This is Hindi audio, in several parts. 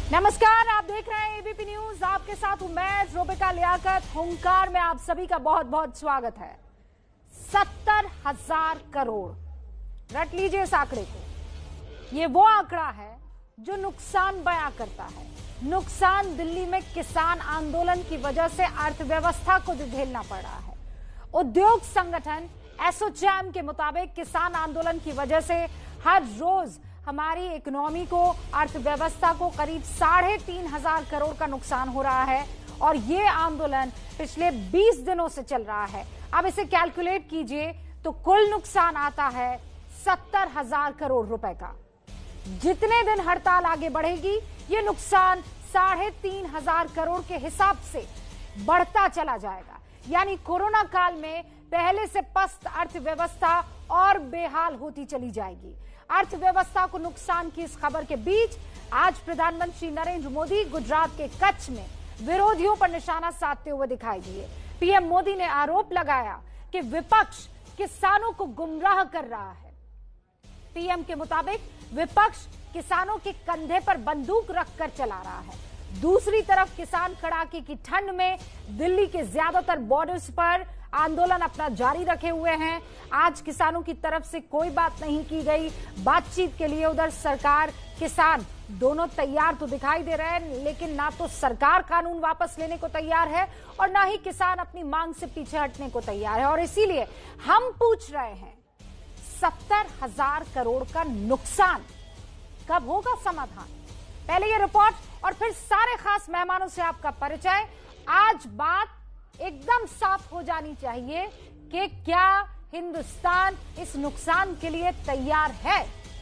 नमस्कार, आप देख रहे हैं एबीपी न्यूज। आपके साथ हूं मैं रोबिका लियाकत। हुंकार में आप सभी का बहुत बहुत स्वागत है। 70,000 करोड़, रट लीजिए इस आंकड़े को। ये वो आंकड़ा है जो नुकसान बयां करता है। नुकसान दिल्ली में किसान आंदोलन की वजह से अर्थव्यवस्था को झेलना पड़ रहा है। उद्योग संगठन एसोचैम के मुताबिक किसान आंदोलन की वजह से हर रोज हमारी इकोनॉमी को, अर्थव्यवस्था को करीब 3,500 करोड़ का नुकसान हो रहा है और ये आंदोलन पिछले 20 दिनों से चल रहा है। अब इसे कैलकुलेट कीजिए तो कुल नुकसान आता है 70,000 करोड़ रुपए का। जितने दिन हड़ताल आगे बढ़ेगी ये नुकसान 3,500 करोड़ के हिसाब से बढ़ता चला जाएगा। यानी कोरोना काल में पहले से पस्त अर्थव्यवस्था और बेहाल होती चली जाएगी। अर्थव्यवस्था को नुकसान की इस खबर के बीच आज प्रधानमंत्री नरेंद्र मोदी गुजरात के कच्छ में विरोधियों पर निशाना साधते हुए दिखाई दिए। पीएम मोदी ने आरोप लगाया कि विपक्ष किसानों को गुमराह कर रहा है। पीएम के मुताबिक विपक्ष किसानों के कंधे पर बंदूक रखकर चला रहा है। दूसरी तरफ किसान कड़ाके की ठंड में दिल्ली के ज्यादातर बॉर्डर्स पर आंदोलन अपना जारी रखे हुए हैं। आज किसानों की तरफ से कोई बात नहीं की गई बातचीत के लिए। उधर सरकार किसान दोनों तैयार तो दिखाई दे रहे हैं, लेकिन ना तो सरकार कानून वापस लेने को तैयार है और ना ही किसान अपनी मांग से पीछे हटने को तैयार है। और इसीलिए हम पूछ रहे हैं 70,000 करोड़ का नुकसान कब होगा समाधान। पहले ये रिपोर्ट और फिर सारे खास मेहमानों से आपका परिचय। आज बात एकदम साफ हो जानी चाहिए कि क्या हिंदुस्तान इस नुकसान के लिए तैयार है।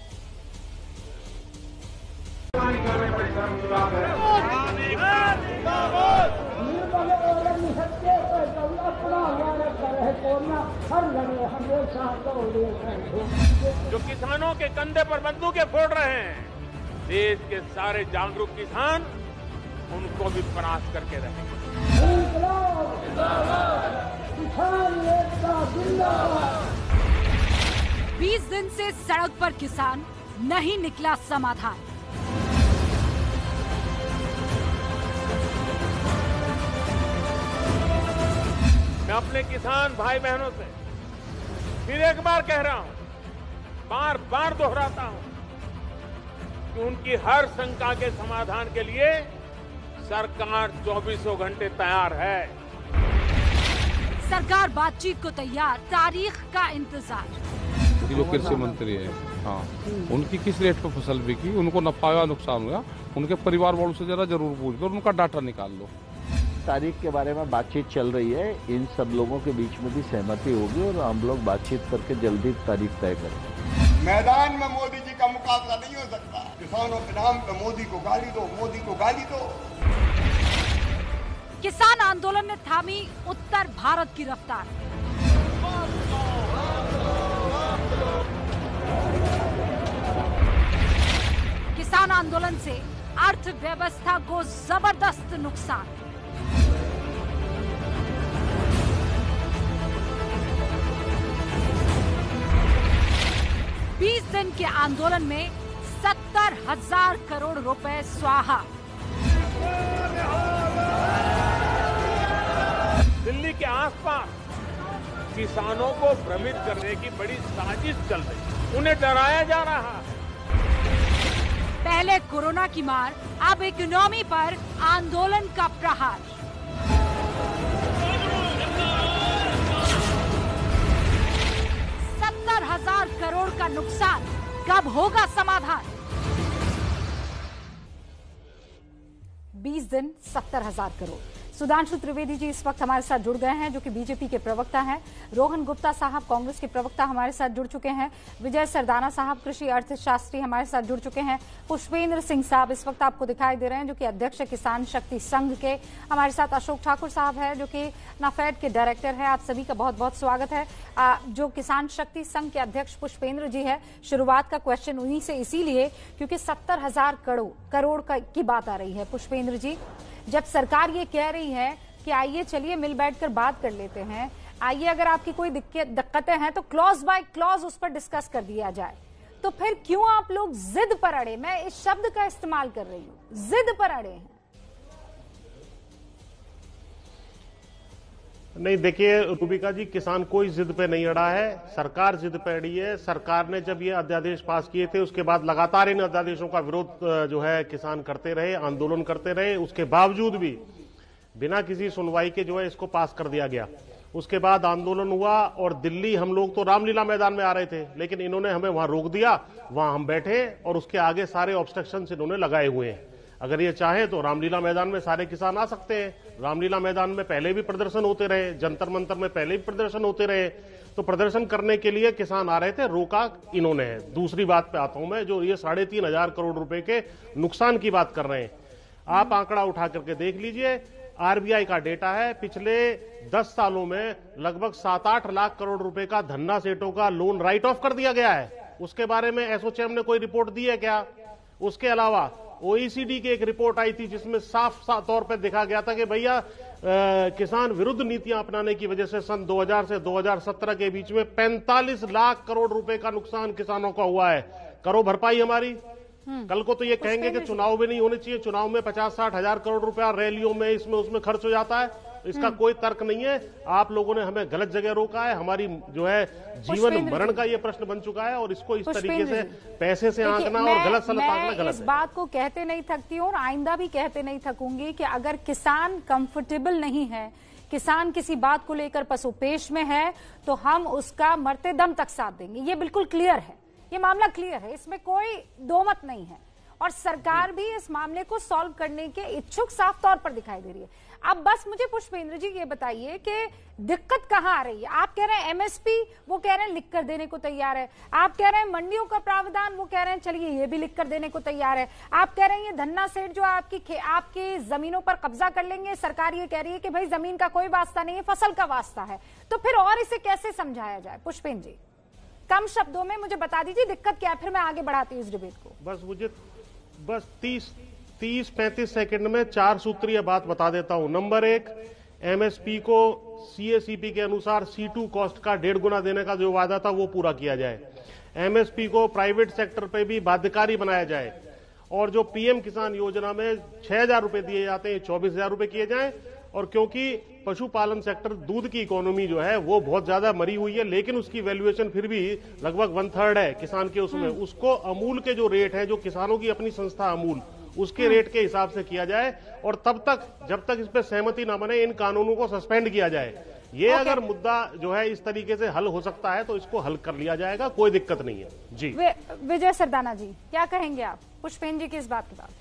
जो किसानों के कंधे पर बंदूकें फोड़ रहे हैं, देश के सारे जागरूक किसान उनको भी परास्त करके रहेंगे। 20 दिन से सड़क पर किसान, नहीं निकला समाधान। मैं अपने किसान भाई बहनों से फिर एक बार कह रहा हूं, बार बार दोहराता हूं कि उनकी हर शंका के समाधान के लिए सरकार 24 घंटे तैयार है। सरकार बातचीत को तैयार, तारीख का इंतजार। जो कृषि मंत्री है, हाँ, उनकी किस रेट पर फसल बिकी, उनको नफा या नुकसान हुआ, उनके परिवार वालों से जरा जरूर पूछ लो, उनका डाटा निकाल लो। तारीख के बारे में बातचीत चल रही है, इन सब लोगों के बीच में भी सहमति होगी और हम लोग बातचीत करके जल्दी तारीख तय करेंगे। मैदान में मोदी जी का मुकाबला नहीं हो सकता। किसानों के नाम पे मोदी को गाली दो, मोदी को गाली दो। किसान आंदोलन ने थामी उत्तर भारत की रफ्तार। किसान आंदोलन से अर्थव्यवस्था को जबरदस्त नुकसान। दिन के आंदोलन में 70,000 करोड़ रुपए स्वाहा। दिल्ली के आसपास किसानों को भ्रमित करने की बड़ी साजिश चल रही है, उन्हें डराया जा रहा है। पहले कोरोना की मार, अब इकोनॉमी पर आंदोलन का प्रहार। करोड़ का नुकसान कब होगा समाधान। 20 दिन 70,000 करोड़। सुधांशु त्रिवेदी जी इस वक्त हमारे साथ जुड़ गए हैं, जो कि बीजेपी के प्रवक्ता हैं। रोहन गुप्ता साहब कांग्रेस के प्रवक्ता हमारे साथ जुड़ चुके हैं। विजय सरदाना साहब कृषि अर्थशास्त्री हमारे साथ जुड़ चुके हैं। पुष्पेंद्र सिंह साहब इस वक्त आपको दिखाई दे रहे हैं, जो कि अध्यक्ष किसान शक्ति संघ के। हमारे साथ अशोक ठाकुर साहब है, जो कि नाफेड के डायरेक्टर है। आप सभी का बहुत बहुत स्वागत है। जो किसान शक्ति संघ के अध्यक्ष पुष्पेंद्र जी है, शुरुआत का क्वेश्चन उन्हीं से इसीलिए क्योंकि 70,000 करोड़ की बात आ रही है। पुष्पेंद्र जी, जब सरकार ये कह रही है कि आइए चलिए मिल बैठकर बात कर लेते हैं, आइए अगर आपकी कोई दिक्कतें हैं तो क्लॉज बाय क्लॉज उस पर डिस्कस कर दिया जाए, तो फिर क्यों आप लोग जिद पर अड़े, मैं इस शब्द का इस्तेमाल कर रही हूं, जिद पर अड़े हैं? नहीं, देखिए रूबिका जी, किसान कोई जिद पे नहीं अड़ा है, सरकार जिद पे अड़ी है। सरकार ने जब ये अध्यादेश पास किए थे उसके बाद लगातार इन अध्यादेशों का विरोध जो है किसान करते रहे, आंदोलन करते रहे। उसके बावजूद भी बिना किसी सुनवाई के जो है इसको पास कर दिया गया। उसके बाद आंदोलन हुआ और दिल्ली, हम लोग तो रामलीला मैदान में आ रहे थे, लेकिन इन्होंने हमें वहां रोक दिया, वहां हम बैठे और उसके आगे सारे ऑब्स्ट्रक्शंस इन्होंने लगाए हुए हैं। अगर ये चाहे तो रामलीला मैदान में सारे किसान आ सकते हैं। रामलीला मैदान में पहले भी प्रदर्शन होते रहे, जंतर मंतर में पहले भी प्रदर्शन होते रहे, तो प्रदर्शन करने के लिए किसान आ रहे थे, रोका इन्होंने है। दूसरी बात पे आता हूं मैं, जो ये 3,500 करोड़ रुपए के नुकसान की बात कर रहे हैं, आप आंकड़ा उठा करके देख लीजिए। आरबीआई का डेटा है, पिछले 10 सालों में लगभग 7-8 लाख करोड़ रुपए का धन्ना सेठों का लोन राइट ऑफ कर दिया गया है। उसके बारे में एसोचैम ने कोई रिपोर्ट दी है क्या? उसके अलावा ओईसीडी की एक रिपोर्ट आई थी जिसमें साफ तौर पर देखा गया था कि भैया किसान विरुद्ध नीतियां अपनाने की वजह से सन 2000 से 2017 के बीच में 45 लाख करोड़ रुपए का नुकसान किसानों का हुआ है। करो भरपाई हमारी। कल को तो ये कहेंगे कि चुनाव भी नहीं होने चाहिए, चुनाव में 50-60 हजार करोड़ रुपया रैलियों में इसमें उसमें खर्च हो जाता है। इसका कोई तर्क नहीं है। आप लोगों ने हमें गलत जगह रोका है। हमारी जो है जीवन मरण का ये प्रश्न बन चुका है और इसको इस तरीके से पैसे से आंकना और गलत सलत आंकना गलत है। इस बात को कहते नहीं थकती हूँ और आइंदा भी कहते नहीं थकूंगी कि अगर किसान कंफर्टेबल नहीं है, किसान किसी बात को लेकर पसोपेश में है, तो हम उसका मरते दम तक साथ देंगे। ये बिल्कुल क्लियर है, ये मामला क्लियर है, इसमें कोई दो मत नहीं है। और सरकार भी इस मामले को सॉल्व करने के इच्छुक साफ तौर पर दिखाई दे रही है। अब बस मुझे पुष्पेंद्र जी ये बताइए कि दिक्कत कहां आ रही है? आप कह रहे हैं एमएसपी, वो कह रहे हैं लिख कर देने को तैयार है। आप कह रहे हैं मंडियों का प्रावधान, वो कह रहे हैं चलिए ये भी लिख कर देने को तैयार है। आप कह रहे हैं ये धन्ना सेठ जो आपकी जमीनों पर कब्जा कर लेंगे, सरकार ये कह रही है कि भाई जमीन का कोई वास्ता नहीं है, फसल का वास्ता है। तो फिर और इसे कैसे समझाया जाए? पुष्पेंद्र जी, कम शब्दों में मुझे बता दीजिए दिक्कत क्या है, फिर मैं आगे बढ़ाती हूँ इस डिबेट को। बस मुझे 30-35 सेकंड में 4 सूत्रीय बात बता देता हूं। नंबर 1, एमएसपी को सीएसीपी के अनुसार C2 कॉस्ट का 1.5 गुना देने का जो वादा था वो पूरा किया जाए। एमएसपी को प्राइवेट सेक्टर पे भी बाध्यकारी बनाया जाए और जो पीएम किसान योजना में 6,000 रुपए दिए जाते हैं 24,000 रुपए किए जाएं। और क्योंकि पशुपालन सेक्टर, दूध की इकोनॉमी जो है वो बहुत ज्यादा मरी हुई है, लेकिन उसकी वैल्यूएशन फिर भी लगभग 1/3 है किसान के उसमें, उसको अमूल के जो रेट है, जो किसानों की अपनी संस्था अमूल, उसके रेट के हिसाब से किया जाए। और तब तक, जब तक इस पर सहमति न बने, इन कानूनों को सस्पेंड किया जाए। ये अगर मुद्दा जो है इस तरीके से हल हो सकता है तो इसको हल कर लिया जाएगा, कोई दिक्कत नहीं है जी। विजय सरदाना जी, क्या कहेंगे आप पुष्पेंद्र जी की इस बात के बाद?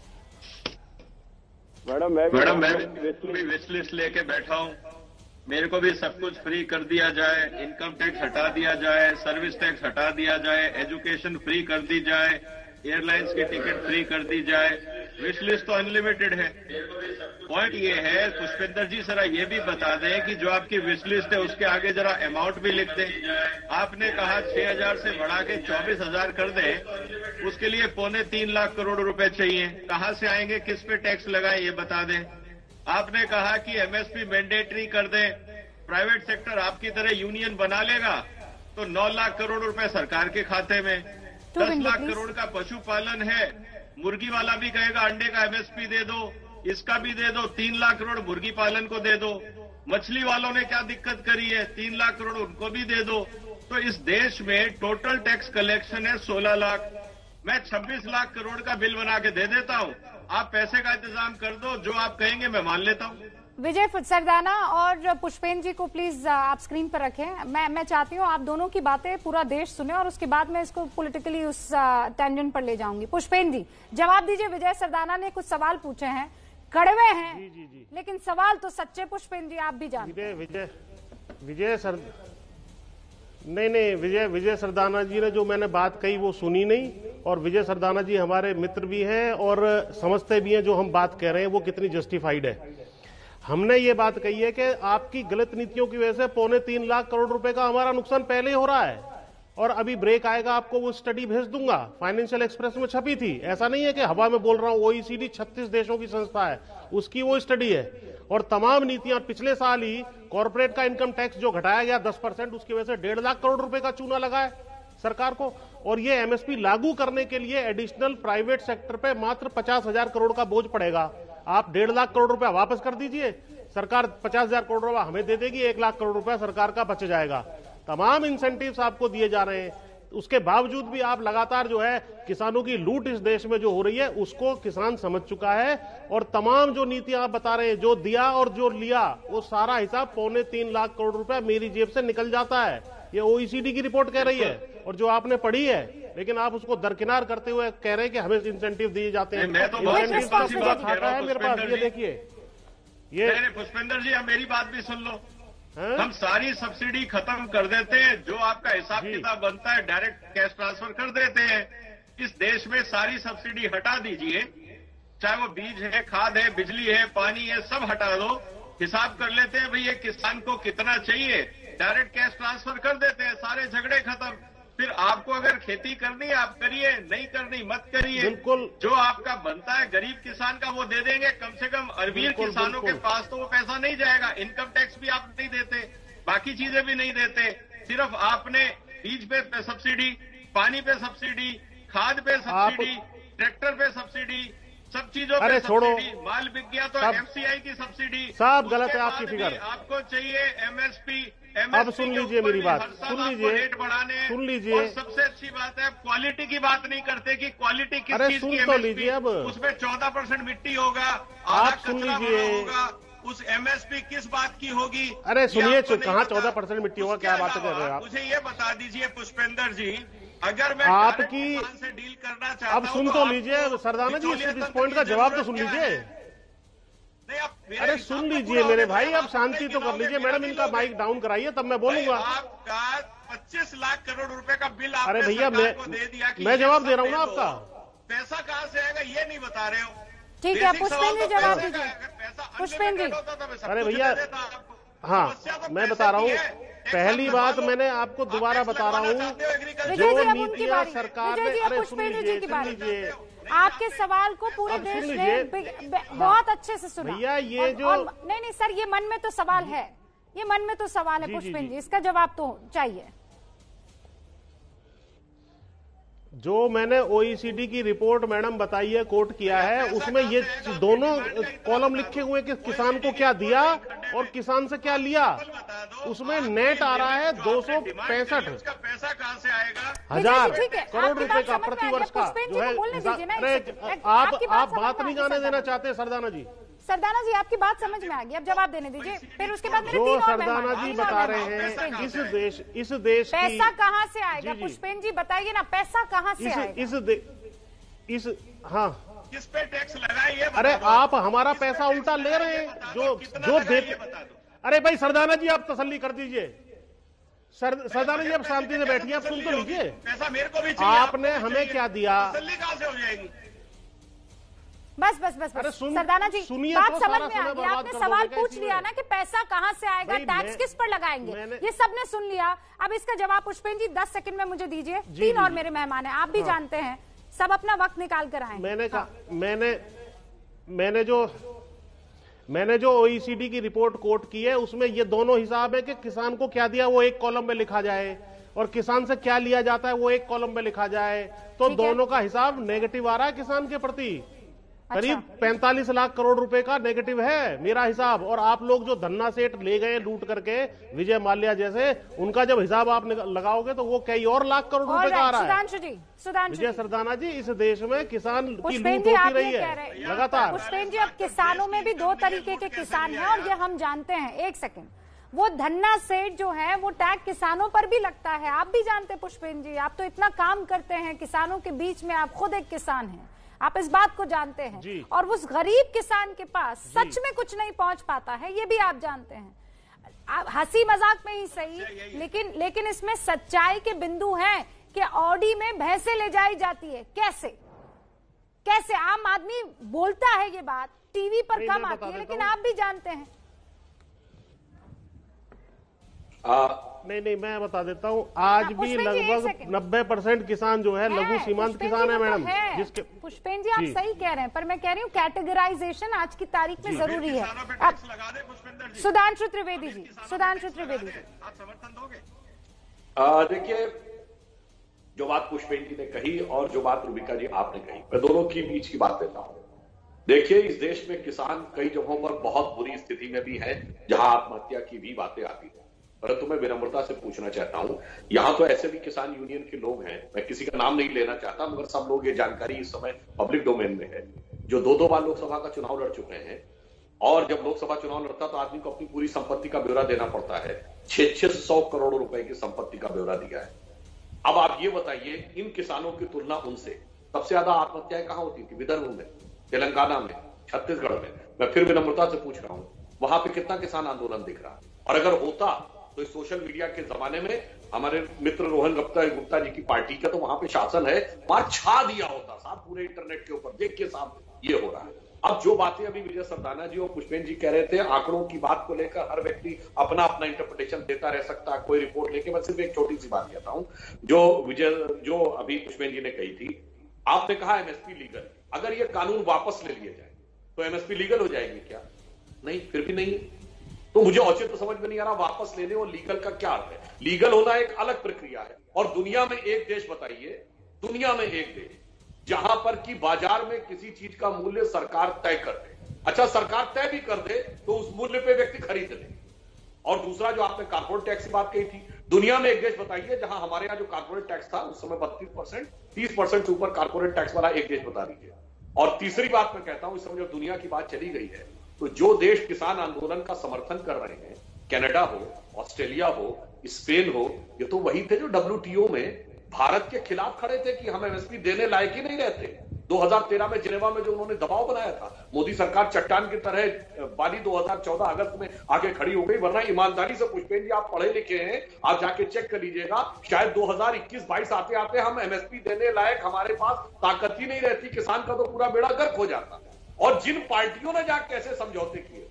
मैडम मैं भी विश लिस्ट लेके बैठा हूँ। मेरे को भी सब कुछ फ्री कर दिया जाए, इनकम टैक्स हटा दिया जाए, सर्विस टैक्स हटा दिया जाए, एजुकेशन फ्री कर दी जाए, एयरलाइंस की टिकट फ्री कर दी जाए। विश लिस्ट तो अनलिमिटेड है। पॉइंट ये है पुष्पेंद्र जी, जरा ये भी बता दें कि जो आपकी विश लिस्ट है उसके आगे जरा अमाउंट भी लिख दें। आपने कहा 6,000 से बढ़ा के 24,000 कर दें, उसके लिए 3.25 लाख करोड़ रुपए चाहिए। कहां से आएंगे, किस पे टैक्स लगाए, ये बता दें। आपने कहा कि एमएसपी मैंडेटरी कर दें, प्राइवेट सेक्टर आपकी तरह यूनियन बना लेगा तो 9 लाख करोड़ रुपए सरकार के खाते में। 10 लाख करोड़ का पशुपालन है, मुर्गी वाला भी कहेगा अंडे का एमएसपी दे दो, इसका भी दे दो। 3 लाख करोड़ मुर्गी पालन को दे दो। मछली वालों ने क्या दिक्कत करी है, 3 लाख करोड़ उनको भी दे दो। तो इस देश में टोटल टैक्स कलेक्शन है 16 लाख। मैं 26 लाख करोड़ का बिल बना के दे देता हूं, आप पैसे का इंतजाम कर दो, जो आप कहेंगे मैं मान लेता हूं। विजय सरदाना और पुष्पेंद्र जी को प्लीज आप स्क्रीन पर रखें। मैं चाहती हूं आप दोनों की बातें पूरा देश सुने और उसके बाद मैं इसको पॉलिटिकली उस टेंजेंट पर ले जाऊंगी। पुष्पेंद्र जी, जवाब दीजिए। विजय सरदाना ने कुछ सवाल पूछे हैं, कड़वे हैं जी। लेकिन सवाल तो सच्चे। पुष्पेंद्र जी, आप भी जानते विजय सरदाना जी ने जो मैंने बात कही वो सुनी नहीं। और विजय सरदाना जी हमारे मित्र भी हैं और समझते भी हैं जो हम बात कह रहे हैं वो कितनी जस्टिफाइड है। हमने ये बात कही है कि आपकी गलत नीतियों की वजह से 3.25 लाख करोड़ रुपए का हमारा नुकसान पहले ही हो रहा है। और अभी ब्रेक आएगा, आपको वो स्टडी भेज दूंगा, फाइनेंशियल एक्सप्रेस में छपी थी। ऐसा नहीं है कि हवा में बोल रहा हूं, ओईसीडी 36 देशों की संस्था है, उसकी वो स्टडी है। और तमाम नीतियां, पिछले साल ही कॉर्पोरेट का इनकम टैक्स जो घटाया गया 10%, उसकी वजह से 1.5 लाख करोड़ रुपए का चूना लगा है सरकार को। और ये एमएसपी लागू करने के लिए एडिशनल प्राइवेट सेक्टर पे मात्र 50,000 करोड़ का बोझ पड़ेगा। आप 1.5 लाख करोड़ रुपया वापस कर दीजिए, सरकार 50,000 करोड़ रुपया हमें दे देगी, 1 लाख करोड़ रुपया सरकार का बच जाएगा। तमाम इंसेंटिव्स आपको दिए जा रहे हैं, उसके बावजूद भी आप लगातार जो है किसानों की लूट इस देश में जो हो रही है उसको किसान समझ चुका है। और तमाम जो नीतियां आप बता रहे हैं, जो दिया और जो लिया, वो सारा हिसाब 2.25 लाख करोड़ रुपया मेरी जेब से निकल जाता है। ये ओईसीडी की रिपोर्ट कह रही है और जो आपने पढ़ी है, लेकिन आप उसको दरकिनार करते हुए कह रहे हैं कि हमें इंसेंटिव दिए जाते हैं। मैं तो बहुत इंसेंटिव का खाता है मेरे पास, ये देखिए। ये पुष्पेंद्र जी, अब मेरी बात भी सुन लो। हम सारी सब्सिडी खत्म कर देते हैं, जो आपका हिसाब किताब बनता है डायरेक्ट कैश ट्रांसफर कर देते हैं। इस देश में सारी सब्सिडी हटा दीजिए, चाहे वो बीज है, खाद है, बिजली है, पानी है, सब हटा दो। हिसाब कर लेते हैं भाई ये किसान को कितना चाहिए, डायरेक्ट कैश ट्रांसफर कर देते हैं, सारे झगड़े खत्म। फिर आपको अगर खेती करनी है आप करिए, नहीं करनी मत करिए। बिल्कुल, जो आपका बनता है गरीब किसान का वो दे देंगे। कम से कम अमीर किसानों के पास तो वो पैसा नहीं जाएगा। इनकम टैक्स भी आप नहीं देते, बाकी चीजें भी नहीं देते। सिर्फ आपने बीज पे सब्सिडी, पानी पे सब्सिडी, खाद पे सब्सिडी, ट्रैक्टर पे सब्सिडी, सब चीजों पे सब्सिडी। माल बिक गया तो एफसीआई की सब्सिडी। सब गलत है आपकी फिगर। आपको चाहिए एमएसपी। अब सुन लीजिए मेरी बात, सुन लीजिए, रेट बढ़ाने, सुन लीजिए। और सबसे अच्छी बात है क्वालिटी की बात नहीं करते कि क्वालिटी किस चीज की सुन तो लीजिए। अब उसमें 14% मिट्टी होगा, आप सुन लीजिए, उस एमएसपी किस बात की होगी। अरे सुनिए, कहाँ 14% मिट्टी होगा, क्या बात कर रहे हो आप? मुझे ये बता दीजिए पुष्पेंद्र जी, अगर मैं आपकी से डील करना चाहता अब सुन तो लीजिए सरदाना जी, इस पॉइंट का जवाब तो सुन लीजिए। अरे सुन लीजिए मेरे भाई, अब शांति तो कर लीजिए। मैडम इनका माइक डाउन कराइए तब मैं बोलूंगा। आपका 25 लाख करोड़ रुपए का बिल अरे भैया मैं जवाब दे रहा हूँ ना आपका। पैसा कहाँ से आएगा ये नहीं बता रहे हो। ठीक है पुष्पेंद्र जी, जवाब दीजिए पुष्पेंद्र जी। अरे भैया, हाँ मैं बता रहा हूँ, पहली बात मैंने आपको दोबारा बता रहा हूँ, जो नीतियां सरकार ने, अरे सुन लीजिए, आपके सवाल को पूरे देश ने बहुत अच्छे से सुना। भैया ये जो नहीं सर, ये मन में तो सवाल है, ये मन में तो सवाल है पुष्पेंद्र जी, इसका जवाब तो चाहिए। जो मैंने ओईसीडी की रिपोर्ट मैडम बताई है, कोट किया है, उसमें ये दोनों कॉलम लिखे हुए कि किसान को क्या दिया और किसान से क्या लिया। उसमें नेट आ रहा है 265 पैसा कहाँ से आएगा, 1000 करोड़ रुपए का प्रति वर्ष का जो है। अरे आप बात नहीं जाने देना चाहते सरदाना जी। सरदाना जी आपकी बात समझ में आ गई, अब जवाब देने दीजिए। फिर उसके बाद मेरे जो तीन और सरदाना जी बता रहे हैं, इस देश पैसा कहाँ से आएगा? पुष्पेंद्र जी बताइए ना, पैसा कहाँ से आएगा? हाँ किस पे टैक्स लगाए? अरे आप हमारा पैसा उल्टा ले रहे हैं, जो देते। अरे भाई सरदाना जी आप तसल्ली कर दीजिए। सरदाना जी आप शांति से बैठिए, आप सुन तो लीजिए। पैसा मेरे को भी चाहिए, आपने हमें क्या दिया? तसल्ली कहाँ से हो जाएगी? बस सरदाना जी बात तो समझ में आ गई। आपने सवाल पूछ लिया ना कि पैसा कहाँ से आएगा, टैक्स किस पर लगाएंगे, ये सबने सुन लिया। अब इसका जवाब पुष्पेंद्र जी 10 सेकंड में मुझे दीजिए। तीन और मेरे मेहमान हैं, आप भी जानते हैं, सब अपना वक्त निकाल कर आए। मैंने कहा, मैंने जो ओईसीडी की रिपोर्ट कोट की है, उसमें ये दोनों हिसाब है कि किसान को क्या दिया वो एक कॉलम में लिखा जाए और किसान से क्या लिया जाता है वो एक कॉलम में लिखा जाए। तो दोनों का हिसाब नेगेटिव आ रहा है किसान के प्रति। करीब 45 लाख करोड़ रुपए का नेगेटिव है मेरा हिसाब। और आप लोग जो धन्ना सेठ ले गए लूट करके, विजय माल्या जैसे, उनका जब हिसाब आप लगाओगे तो वो कई और लाख करोड़ रुपए का आ रहा है। विजय सरदाना जी, इस देश में किसान की लूट होती रही है लगातार। पुष्पेंद्र जी, अब किसानों में भी दो तरीके के किसान हैं और ये हम जानते हैं। एक सेकंड, वो धन्ना सेठ जो है वो टैग किसानों पर भी लगता है, आप भी जानते हैं पुष्पेंद्र जी। आप तो इतना काम करते हैं किसानों के बीच में, आप खुद एक किसान हैं, आप इस बात को जानते हैं। और उस गरीब किसान के पास सच में कुछ नहीं पहुंच पाता है, ये भी आप जानते हैं। आप हंसी मजाक में ही सही, लेकिन इसमें सच्चाई के बिंदु हैं कि ऑडी में भैंसें ले जाई जाती है। कैसे आम आदमी बोलता है ये बात, टीवी पर कम आती है, लेकिन आप भी जानते हैं। नहीं मैं बता देता हूँ, आज भी लगभग 90% किसान जो है लघु सीमांत किसान है मैडम। जिसके पुष्पेंद्र जी आप सही कह रहे हैं, पर मैं कह रही हूँ कैटेगराइजेशन आज की तारीख में जरूरी है। सुधांशु त्रिवेदी जी, आप समर्थन दोगे? देखिए जो बात पुष्पेन जी ने कही और जो बात रूबिका जी आपने कही, मैं दोनों की बीच की बात लेता हूं। देखिए, इस देश में किसान कई जगहों पर बहुत बुरी स्थिति में भी है, जहां आत्महत्या की भी बातें आती है। परंतु मैं विनम्रता से पूछना चाहता हूं, यहां तो ऐसे भी किसान यूनियन के लोग हैं, मैं किसी का नाम नहीं लेना चाहता, मगर सब लोग ये जानकारी इस समय पब्लिक डोमेन में है, जो 2-2 बार लोकसभा का चुनाव लड़ चुके हैं। और जब लोकसभा चुनाव लड़ता तो आदमी को अपनी पूरी संपत्ति का ब्यौरा देना पड़ता है। 600 करोड़ रुपए की संपत्ति का ब्यौरा दिया है। अब आप ये बताइए, इन किसानों की तुलना उनसे सबसे ज्यादा आत्महत्याएं कहां होती थी? विदर्भ में, तेलंगाना में, छत्तीसगढ़ में। मैं फिर विनम्रता से पूछ रहा हूं, वहां पे कितना किसान आंदोलन दिख रहा? और अगर होता तो इस सोशल मीडिया के जमाने में हमारे मित्र रोहन गुप्ता जी की पार्टी का तो वहां पे शासन है, वहां छा दिया होता साहब पूरे इंटरनेट के ऊपर, देखिए साहब ये हो रहा है। अब जो बातें अभी विजय सरदाना जी और पुष्पेन जी कह रहे थे, आंकड़ों की बात को लेकर हर व्यक्ति अपना अपना इंटरप्रिटेशन देता रह सकता है, कोई रिपोर्ट लेके। मैं सिर्फ एक छोटी सी बात कहता हूं, जो अभी पुष्पेन जी ने कही थी, आपने कहा एमएसपी लीगल, अगर ये कानून वापस ले लिया जाए तो एमएसपी लीगल हो जाएगी क्या? नहीं, फिर भी नहीं। तो मुझे औचित्य तो समझ में नहीं आ रहा, वापस लेने और लीगल का क्या अर्थ है? लीगल होना एक अलग प्रक्रिया है। और दुनिया में एक देश बताइए, दुनिया में एक देश जहां पर कि बाजार में किसी चीज का मूल्य सरकार तय कर दे। अच्छा, सरकार तय भी कर दे तो उस मूल्य पे व्यक्ति खरीद ले। और दूसरा, जो आपने कारपोरेट टैक्स की बात कही थी, दुनिया में एक देश बताइए जहां हमारे यहां जो कारपोरेट टैक्स था उस समय 32%, 30% से ऊपर कारपोरेट टैक्स वाला एक देश बता दीजिए। और तीसरी बात मैं कहता हूं, इस समय जब दुनिया की बात चली गई है, तो जो देश किसान आंदोलन का समर्थन कर रहे हैं, कनाडा हो, ऑस्ट्रेलिया हो, स्पेन हो, ये तो वही थे जो WTO में भारत के खिलाफ खड़े थे कि हम एमएसपी देने लायक ही नहीं रहते। 2013 में जिनेवा में जो उन्होंने दबाव बनाया था, मोदी सरकार चट्टान की तरह वाली 2014 अगस्त में आके खड़ी हो गई। वरना ईमानदारी से पुष्पेन जी, आप पढ़े लिखे हैं, आप जाके चेक कर लीजिएगा, शायद 2021-22 आते आते हम एमएसपी देने लायक हमारे पास ताकत ही नहीं रहती, किसान का तो पूरा बेड़ा गर्क हो जाता। और जिन पार्टियों ने जाके ऐसे समझौते किए,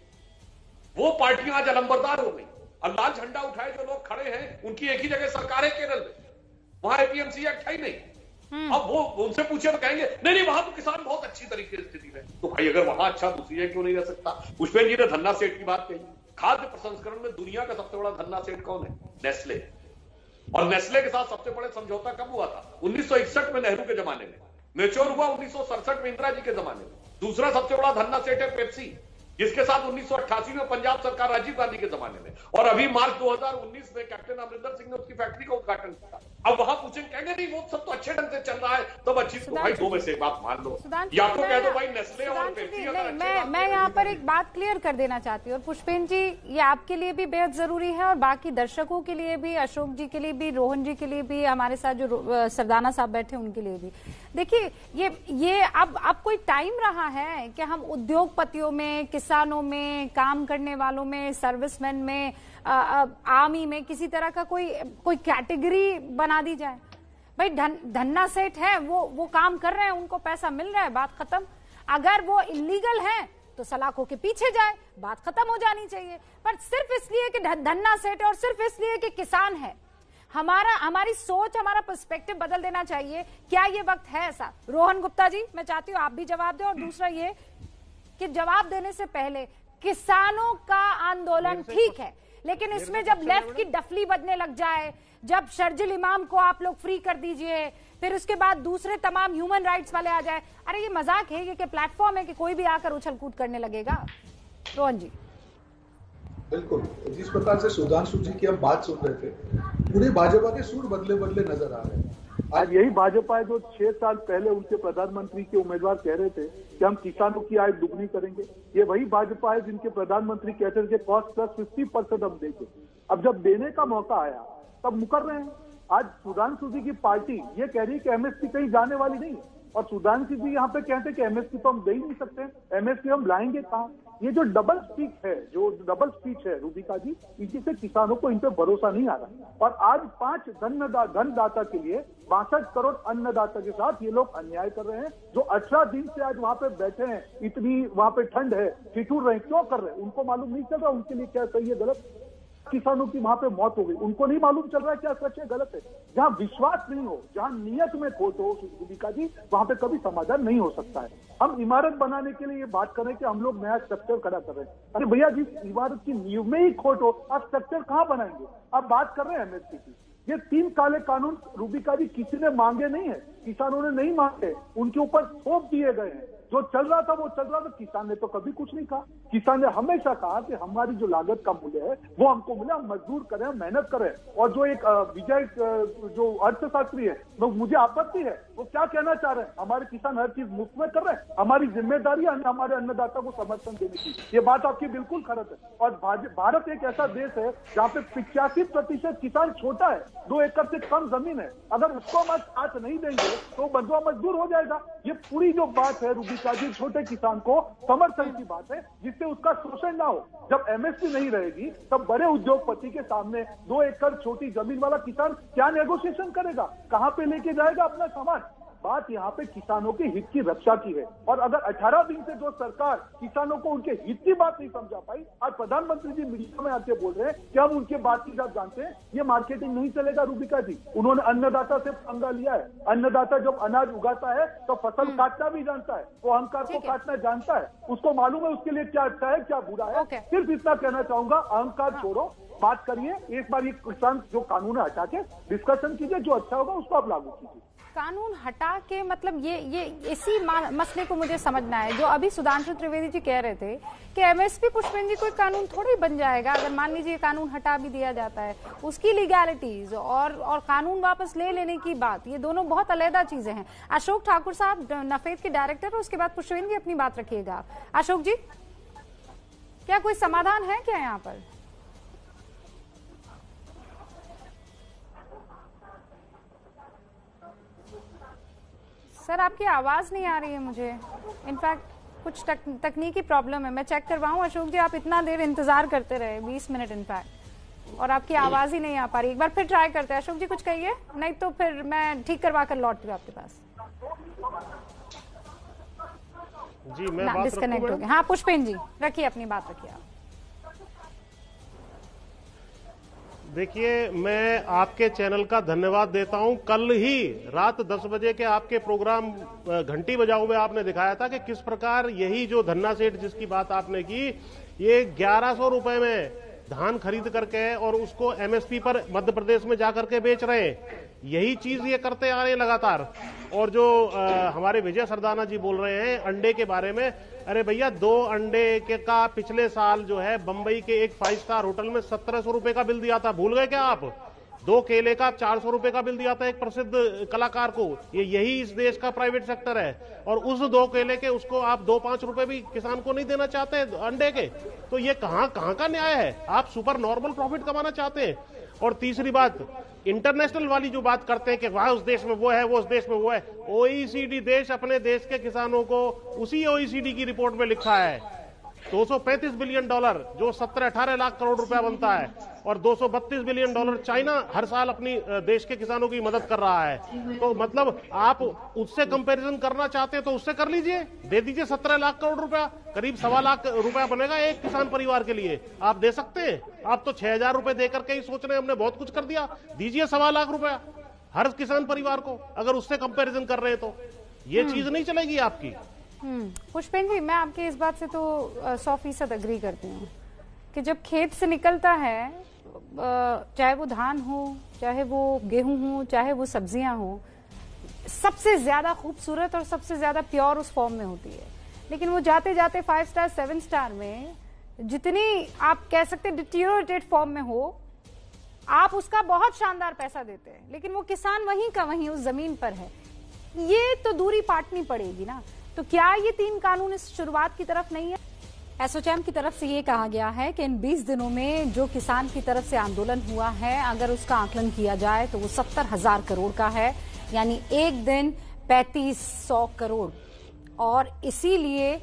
वो पार्टियां आज अलंबरदार हो गई। और लाल झंडा उठाए जो लोग खड़े हैं, उनकी एक ही जगह सरकार है, केरल में, वहां एपीएमसी एक्ट है ही नहीं। अब वो उनसे पूछे तो कहेंगे नहीं नहीं, वहां तो किसान बहुत अच्छी तरीके से स्थिति में। तो भाई अगर वहां अच्छा, दूसरी जगह क्यों नहीं रह सकता? पुष्पेन जी ने धन्ना सेठ की बात कही। खाद्य प्रसंस्करण में दुनिया का सबसे बड़ा धन्ना सेठ कौन है? नेस्ले। और नेस्ले के साथ सबसे बड़े समझौता कब हुआ था? 1961 में, नेहरू के जमाने में। मैच्योर हुआ 1967 में, इंदिरा जी के जमाने में। दूसरा सबसे बड़ा धन्ना सेठ है पेप्सी, जिसके साथ 1988 में पंजाब सरकार राजीव गांधी के जमाने में। और अभी मार्च 2019 में कैप्टन अमरिंदर सिंह ने उसकी फैक्ट्री का उद्घाटन किया। अब वहां पूछेंगे, कहेंगे नहीं वो सब तो अच्छे ढंग से चल रहा है, तब अच्छी। तो भाई दो में से एक बात मान लो, या तो कह दो भाई नेस्ले और पेप्सी अगर अच्छे। मैं यहाँ पर एक बात क्लियर कर देना चाहती हूँ, और पुष्पेन जी, ये आपके लिए भी बेहद जरूरी है और बाकी दर्शकों के लिए भी, अशोक जी के लिए भी, रोहन जी के लिए भी, हमारे साथ जो सरदाना साहब बैठे उनके लिए भी। देखिए, ये अब कोई टाइम रहा है कि हम उद्योगपतियों में, किसानों में, काम करने वालों में, सर्विसमैन में, आर्मी में किसी तरह का कोई कैटेगरी बना दी जाए? भाई धन्ना सेठ है, वो काम कर रहे हैं, उनको पैसा मिल रहा है, बात खत्म। अगर वो इलीगल है तो सलाखों के पीछे जाए, बात खत्म हो जानी चाहिए। पर सिर्फ इसलिए कि धन्ना सेठ और सिर्फ इसलिए कि किसान है, हमारी सोच, हमारा पर्सपेक्टिव बदल देना चाहिए। क्या ये वक्त है ऐसा? रोहन गुप्ता जी, मैं चाहती हूँ आप भी जवाब दें। और दूसरा ये कि जवाब देने से पहले, किसानों का आंदोलन ठीक है, लेकिन इसमें जब लेफ्ट की डफली बजने लग जाए, जब शर्जिल इमाम को आप लोग फ्री कर दीजिए, फिर उसके बाद दूसरे तमाम ह्यूमन राइट्स वाले आ जाए, अरे ये मजाक है? ये क्या प्लेटफॉर्म है कि कोई भी आकर उछल कूद करने लगेगा? रोहन जी। बिल्कुल, जिस प्रकार से सुधांशु जी की हम बात सुन रहे थे, पूरे भाजपा के सूर बदले बदले नजर आ रहे हैं। आज यही भाजपा है जो 6 साल पहले उनके प्रधानमंत्री के उम्मीदवार कह रहे थे कि हम किसानों की आय दुगनी करेंगे। ये वही भाजपा है जिनके प्रधानमंत्री कहते थे कॉस्ट प्लस 50% हम देंगे। अब जब देने का मौका आया तब मुकर रहे हैं। आज सुधांशु जी की पार्टी ये कह रही है कि एमएसपी कहीं जाने वाली नहीं है, और सुधांशु जी यहाँ पे कहते हैं कि एमएसपी तो हम दे ही नहीं सकते, एमएसपी हम लाएंगे कहाँ? ये जो डबल स्पीच है रूबिका जी, इसी से किसानों को इन पे भरोसा नहीं आ रहा। और आज 5 धनदाता के लिए 62 करोड़ अन्नदाता के साथ ये लोग अन्याय कर रहे हैं, जो 18 दिन से आज वहां पे बैठे हैं, इतनी वहां पे ठंड है, ठिठुर रहे हैं। क्यों कर रहे हैं? उनको मालूम नहीं चल रहा उनके लिए क्या सही है गलत? किसानों की वहां पे मौत हो गई, उनको नहीं मालूम चल रहा है क्या सच है गलत है? जहां विश्वास नहीं हो, जहां नियत में खोट हो रूबिका जी, वहां पे कभी समाधान नहीं हो सकता है। हम इमारत बनाने के लिए ये बात कर रहे हैं कि हम लोग नया स्ट्रक्चर खड़ा कर रहे हैं। अरे भैया, जिस इमारत की नींव में ही खोट हो, आप स्ट्रक्चर कहां बनाएंगे? आप बात कर रहे हैं एमएसपी की, ये 3 काले कानून रूबिका जी किसी ने मांगे नहीं है, किसानों ने नहीं मांगे, उनके ऊपर थोप दिए गए हैं। जो चल रहा था वो चल रहा था, किसान ने तो कभी कुछ नहीं कहा। किसान ने हमेशा कहा कि हमारी जो लागत का मूल्य है वो हमको मिले, हम मजदूर करें, मेहनत करें। और जो एक विजय जो अर्थशास्त्री है, तो मुझे आपत्ति है, वो क्या कहना चाह रहे हैं, हमारे किसान हर चीज मुफ्त में कर रहे हैं, हमारी जिम्मेदारी है हमारे अन्नदाता को समर्थन देने की। ये बात आपकी बिल्कुल खरत है। और भारत एक ऐसा देश है जहाँ पे 85% किसान छोटा है, 2 एकड़ से कम जमीन है। अगर उसको हम साथ नहीं देंगे तो बंधुआ मजदूर हो जाएगा। ये पूरी जो बात है रूबिका जी, छोटे किसान को समर्थन की बात है, जिससे उसका शोषण ना हो। जब एमएसपी नहीं रहेगी तब बड़े उद्योगपति के सामने 2 एकड़ छोटी जमीन वाला किसान क्या नेगोशिएशन करेगा, कहां पे लेके जाएगा अपना सामान। बात यहाँ पे किसानों के हित की रक्षा की है। और अगर 18 दिन से जो सरकार किसानों को उनके हित की बात नहीं समझा पाई, आज प्रधानमंत्री जी मीडिया में आके बोल रहे हैं कि हम उनके बात की बात जानते हैं, ये मार्केटिंग नहीं चलेगा रूबिका जी। उन्होंने अन्नदाता से पंगा लिया है। अन्नदाता जब अनाज उगाता है तो फसल काटना भी जानता है, वो अहंकार को काटना जानता है, उसको मालूम है उसके लिए क्या अच्छा है क्या बुरा है। सिर्फ इतना कहना चाहूंगा, अहंकार छोड़ो, बात करिए, एक बार ये किसान जो कानून हटा के डिस्कशन कीजिए, जो अच्छा होगा उसको आप लागू कीजिए। कानून हटा के मतलब ये इसी मसले को मुझे समझना है। जो अभी सुधांशु त्रिवेदी जी कह रहे थे कि एमएसपी पुष्पेंद्र जी कोई कानून थोड़ी बन जाएगा अगर मान लीजिए कानून हटा भी दिया जाता है। उसकी लीगैलिटीज और कानून वापस ले लेने की बात, ये दोनों बहुत अलग चीजें हैं। अशोक ठाकुर साहब नफेद के डायरेक्टर, उसके बाद पुष्पेंद्र जी अपनी बात रखिएगा। अशोक जी, क्या कोई समाधान है क्या यहाँ पर? सर आपकी आवाज नहीं आ रही है मुझे, इनफैक्ट कुछ तकनीकी प्रॉब्लम है। मैं चेक करवाऊं? अशोक जी आप इतना देर इंतजार करते रहे, 20 मिनट इनफैक्ट, और आपकी आवाज ही नहीं आ पा रही। एक बार फिर ट्राई करते हैं। अशोक जी कुछ कहिए, नहीं तो फिर मैं ठीक करवा कर लौटती हूँ आपके पास। जी मैं बात डिस्कनेक्ट हो गया। हाँ पुष्पेंद्र जी रखिए अपनी बात, रखिए आप। देखिए, मैं आपके चैनल का धन्यवाद देता हूं। कल ही रात 10 बजे के आपके प्रोग्राम घंटी बजाओ में आपने दिखाया था कि किस प्रकार यही जो धन्ना सेठ जिसकी बात आपने की, ये 1100 रुपए में धान खरीद करके और उसको एमएसपी पर मध्य प्रदेश में जाकर के बेच रहे हैं। यही चीज ये करते आ रहे हैं लगातार। और जो हमारे विजय सरदाना जी बोल रहे हैं अंडे के बारे में, अरे भैया 2 अंडे के का पिछले साल जो है बंबई के एक 5 स्टार होटल में 1700 रुपए का बिल दिया था, भूल गए क्या आप? 2 केले का 400 रुपए का बिल दिया था एक प्रसिद्ध कलाकार को। यही इस देश का प्राइवेट सेक्टर है। और उस 2 केले के उसको आप 2-5 रुपए भी किसान को नहीं देना चाहते अंडे के, तो ये कहां का न्याय है? आप सुपर नॉर्मल प्रॉफिट कमाना चाहते हैं। और तीसरी बात, इंटरनेशनल वाली जो बात करते हैं कि वहां उस देश में वो है, वो उस देश में वो है। ओईसीडी देश अपने देश के किसानों को उसी ओईसीडी की रिपोर्ट में लिखा है 235 बिलियन डॉलर जो 17-18 लाख करोड़ रुपया बनता है, और 232 बिलियन डॉलर चाइना हर साल अपनी देश के किसानों की मदद कर रहा है। तो मतलब आप उससे कंपैरिजन करना चाहते हैं तो उससे कर लीजिए, दे दीजिए 17 लाख करोड़ रुपया, करीब 1.25 लाख रुपया बनेगा एक किसान परिवार के लिए। आप दे सकते हैं? आप तो 6000 रुपए दे करके ही सोच रहे हैं हमने बहुत कुछ कर दिया। दीजिए 1.25 लाख रुपया हर किसान परिवार को, अगर उससे कंपैरिजन कर रहे हैं तो ये चीज नहीं चलेगी आपकी। पुष्पेंद्र जी, मैं आपकी इस बात से तो 100% अग्री करती हूँ कि जब खेत से निकलता है, चाहे वो धान हो, चाहे वो गेहूं हो, चाहे वो सब्जियां हो, सबसे ज्यादा खूबसूरत और सबसे ज्यादा प्योर उस फॉर्म में होती है। लेकिन वो जाते जाते 5 स्टार 7 स्टार में जितनी आप कह सकते हैं डिटीरियोरेटेड फॉर्म में हो, आप उसका बहुत शानदार पैसा देते हैं, लेकिन वो किसान वहीं का वहीं उस जमीन पर है। ये तो दूरी पाटनी पड़ेगी ना। तो क्या ये 3 कानून इस शुरुआत की तरफ नहीं है? एसोचैम की तरफ से ये कहा गया है कि इन 20 दिनों में जो किसान की तरफ से आंदोलन हुआ है, अगर उसका आकलन किया जाए तो वो 70,000 करोड़ का है, यानी एक दिन 3500 करोड़। और इसीलिए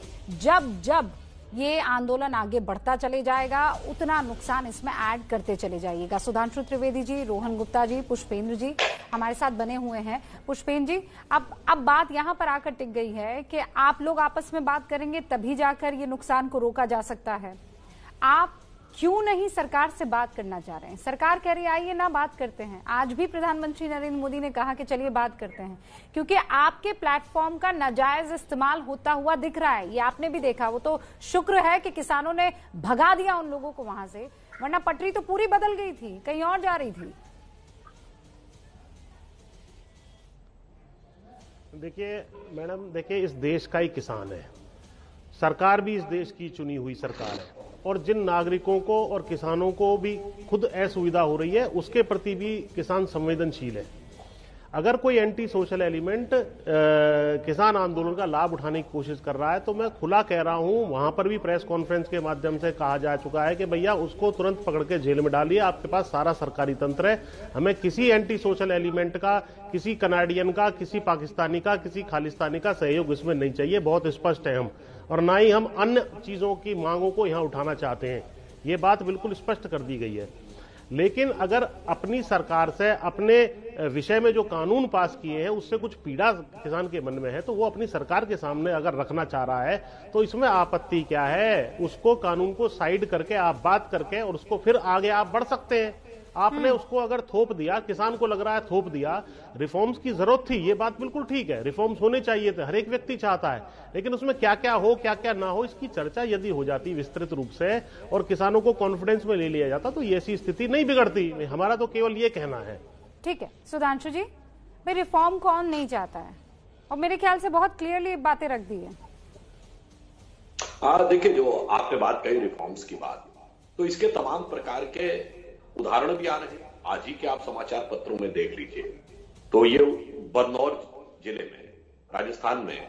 जब ये आंदोलन आगे बढ़ता चले जाएगा, उतना नुकसान इसमें ऐड करते चले जाइएगा। सुधांशु त्रिवेदी जी, रोहन गुप्ता जी, पुष्पेंद्र जी हमारे साथ बने हुए हैं। पुष्पेंद्र जी, अब बात यहाँ पर आकर टिक गई है कि आप लोग आपस में बात करेंगे तभी जाकर ये नुकसान को रोका जा सकता है। आप क्यों नहीं सरकार से बात करना चाह रहे हैं? सरकार कह रही है आइए ना बात करते हैं। आज भी प्रधानमंत्री नरेंद्र मोदी ने कहा कि चलिए बात करते हैं, क्योंकि आपके प्लेटफॉर्म का नाजायज इस्तेमाल होता हुआ दिख रहा है। ये आपने भी देखा। वो तो शुक्र है कि किसानों ने भगा दिया उन लोगों को वहां से, वरना पटरी तो पूरी बदल गई थी, कहीं और जा रही थी। देखिए मैडम, देखिए इस देश का ही किसान है, सरकार भी इस देश की चुनी हुई सरकार है, और जिन नागरिकों को और किसानों को भी खुद असुविधा हो रही है उसके प्रति भी किसान संवेदनशील है। अगर कोई एंटी सोशल एलिमेंट किसान आंदोलन का लाभ उठाने की कोशिश कर रहा है तो मैं खुला कह रहा हूं, वहां पर भी प्रेस कॉन्फ्रेंस के माध्यम से कहा जा चुका है कि भैया उसको तुरंत पकड़ के जेल में डालिए, आपके पास सारा सरकारी तंत्र है। हमें किसी एंटी सोशल एलिमेंट का, किसी कनाडियन का, किसी पाकिस्तानी का, किसी खालिस्तानी का सहयोग इसमें नहीं चाहिए, बहुत स्पष्ट है हम, और ना ही हम अन्य चीजों की मांगों को यहां उठाना चाहते हैं, ये बात बिल्कुल स्पष्ट कर दी गई है। लेकिन अगर अपनी सरकार से अपने विषय में जो कानून पास किए हैं उससे कुछ पीड़ा किसान के मन में है तो वो अपनी सरकार के सामने अगर रखना चाह रहा है तो इसमें आपत्ति क्या है? उसको कानून को साइड करके आप बात करके और उसको फिर आगे आप बढ़ सकते हैं। आपने उसको अगर थोप दिया, किसान को लग रहा है थोप दिया, रिफॉर्म्स की जरूरत थी, ये बात बिल्कुल ठीक है, रिफॉर्म्स होने चाहिए थे, हर एक व्यक्ति चाहता है, लेकिन उसमें क्या क्या हो क्या क्या ना हो इसकी चर्चा यदि हो जाती विस्तृत रूप से और किसानों को कॉन्फिडेंस में ले लिया जाता तो ये ऐसी स्थिति नहीं बिगड़ती। हमारा तो केवल ये कहना है। ठीक है सुधांशु जी, भाई रिफॉर्म कौन नहीं चाहता है, और मेरे ख्याल से बहुत क्लियरली बातें रख दी है। देखिए जो आपने बात कही रिफॉर्म्स की बात, तो इसके तमाम प्रकार के उदाहरण भी आ रहे हैं। आज ही के आप समाचार पत्रों में देख लीजिए तो ये बरनौर जिले में राजस्थान में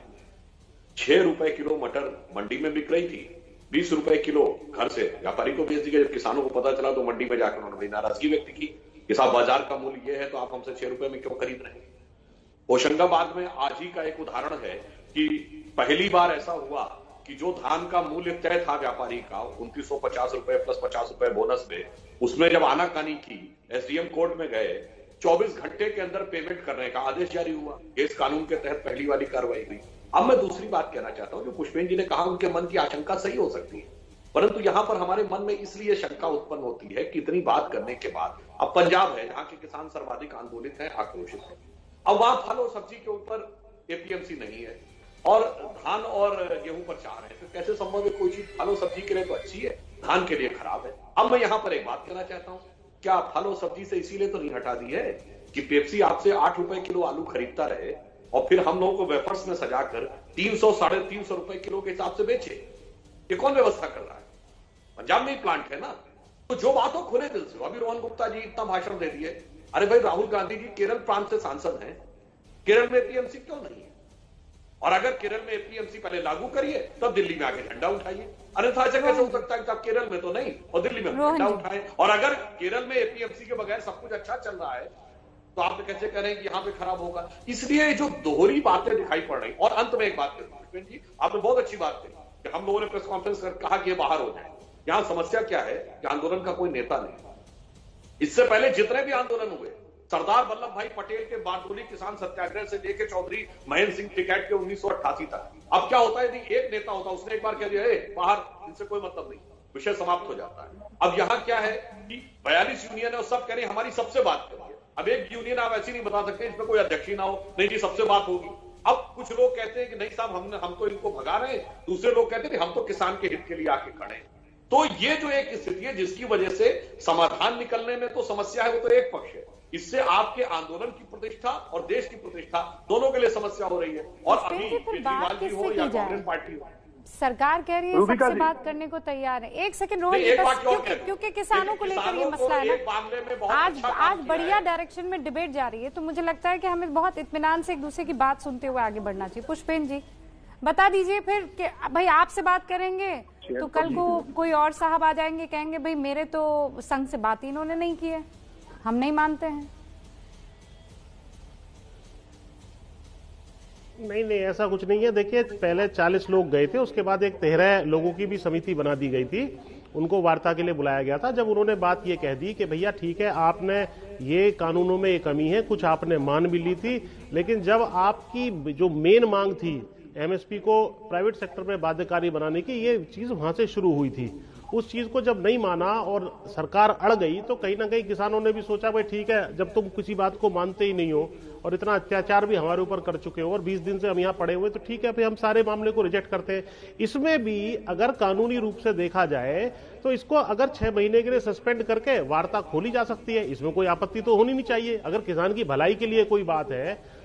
6 रुपए किलो मटर मंडी में बिक रही थी, 20 रुपए किलो घर से व्यापारी को बेच दी गई। जब किसानों को पता चला तो मंडी में जाकर उन्होंने नाराजगी व्यक्त की कि साहब बाजार का मूल्य ये है तो आप हमसे 6 रुपए में क्यों खरीद रहे हैं। होशंगाबाद में आज ही का एक उदाहरण है कि पहली बार ऐसा हुआ कि जो धान का मूल्य तय था व्यापारी का 2950 रुपए प्लस 50 रुपए बोनस में, उसमें जब आनाकानी की एसडीएम कोर्ट में गए, 24 घंटे के अंदर पेमेंट करने का आदेश जारी हुआ। इस कानून के तहत पहली वाली कार्रवाई हुई। अब मैं दूसरी बात कहना चाहता हूं, जो पुष्पेन जी ने कहा उनके मन की आशंका सही हो सकती है, परंतु यहां पर हमारे मन में इसलिए शंका उत्पन्न होती है कि इतनी बात करने के बाद अब पंजाब है जहां के किसान सर्वाधिक आंदोलित है, आक्रोशित है, अब वहां फल और सब्जी के ऊपर एपीएमसी नहीं है और धान और गेहूं पर चार है, तो कैसे संभव है? कोई चीज फल और सब्जी के लिए तो अच्छी है, धान के लिए खराब है। अब मैं यहां पर एक बात कहना चाहता हूं, क्या फल और सब्जी से इसीलिए तो नहीं हटा दी है कि पेप्सी आपसे 8 रुपए किलो आलू खरीदता रहे और फिर हम लोगों को वेफर्स में सजाकर 300 साढ़े 300 रुपए किलो के हिसाब से बेचे? ये कौन व्यवस्था कर रहा है? पंजाब में ही प्लांट है ना। तो जो बात हो खुले दिल से। अभी रोहन गुप्ता जी इतना भाषण दे दिए, अरे भाई राहुल गांधी जी केरल प्रांत से सांसद हैं, केरल में एपीएमसी क्यों नहीं है? और अगर केरल में एपीएमसी पहले लागू करिए तब दिल्ली में आके झंडा उठाइए। अन्यथा ऐसा कैसे हो सकता है कि आप केरल में तो नहीं और दिल्ली में झंडा उठाएं? और अगर केरल में एपीएमसी के बगैर सब कुछ अच्छा चल रहा है तो आप कैसे कह रहे हैं कि यहां पे खराब होगा? इसलिए जो दोहरी बातें दिखाई पड़ रही। और अंत में एक बात करूं जी, आपने बहुत अच्छी बात कही कि हम लोगों ने प्रेस कॉन्फ्रेंस कर कहा कि ये बाहर हो जाए। यहां समस्या क्या है कि आंदोलन का कोई नेता नहीं। इससे पहले जितने भी आंदोलन हुए, सरदार वल्लभ भाई पटेल के बारडोली किसान सत्याग्रह से लेकर चौधरी महेंद्र सिंह टिकैत के 1988 तक, अब क्या होता है यदि एक नेता होता उसने एक बार कह दिया बाहर, इनसे कोई मतलब नहीं, विषय समाप्त हो जाता है। अब यहां क्या है कि 42 यूनियन है और सब कह रहे हैं हमारी सबसे बात करिए। अब एक यूनियन आप ऐसी नहीं बता सकते इसमें कोई अध्यक्ष ही ना हो, नहीं जी सबसे बात होगी। अब कुछ लोग कहते हैं कि नहीं साहब हम तो इनको भगा रहे हैं, दूसरे लोग कहते हैं हम तो किसान के हित के लिए आके खड़े हैं। तो ये जो एक स्थिति है जिसकी वजह से समाधान निकलने में तो समस्या है, वो तो एक पक्ष है, इससे आपके आंदोलन की प्रतिष्ठा और देश की प्रतिष्ठा दोनों के लिए समस्या हो रही है। और अभी केजरीवाल जी हो या कांग्रेस पार्टी हो, सरकार कह रही है सबसे बात करने को तैयार है। एक सेकंड रोहन जी, क्योंकि किसानों को लेकर ये मसला है ना, आज बढ़िया डायरेक्शन में डिबेट जा रही है, तो मुझे लगता है कि हमें बहुत इत्मीनान से एक दूसरे की बात सुनते हुए आगे बढ़ना चाहिए। पुष्पेन जी बता दीजिए फिर कि भाई आपसे बात करेंगे तो कल को कोई और साहब आ जाएंगे, कहेंगे भाई मेरे तो संघ से बात ही इन्होंने नहीं की है, हम नहीं मानते हैं। नहीं नहीं, ऐसा कुछ नहीं है। देखिए पहले 40 लोग गए थे, उसके बाद एक 13 लोगों की भी समिति बना दी गई थी, उनको वार्ता के लिए बुलाया गया था। जब उन्होंने बात ये कह दी कि भैया ठीक है आपने ये कानूनों में ये कमी है, कुछ आपने मान भी ली थी, लेकिन जब आपकी जो मेन मांग थी एमएसपी को प्राइवेट सेक्टर में बाध्यकारी बनाने की, ये चीज वहां से शुरू हुई थी। उस चीज को जब नहीं माना और सरकार अड़ गई तो कहीं ना कहीं किसानों ने भी सोचा भाई ठीक है, जब तुम किसी बात को मानते ही नहीं हो और इतना अत्याचार भी हमारे ऊपर कर चुके हो और 20 दिन से हम यहाँ पड़े हुए, तो ठीक है फिर हम सारे मामले को रिजेक्ट करते हैं। इसमें भी अगर कानूनी रूप से देखा जाए तो इसको अगर 6 महीने के लिए सस्पेंड करके वार्ता खोली जा सकती है, इसमें कोई आपत्ति तो होनी नहीं चाहिए। अगर किसान की भलाई के लिए कोई बात है